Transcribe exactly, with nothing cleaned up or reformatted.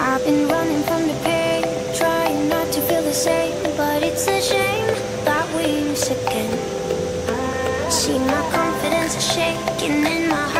I've been running from the pain, trying not to feel the same, but it's a shame that we miss again. See my confidence is shaking in my heart.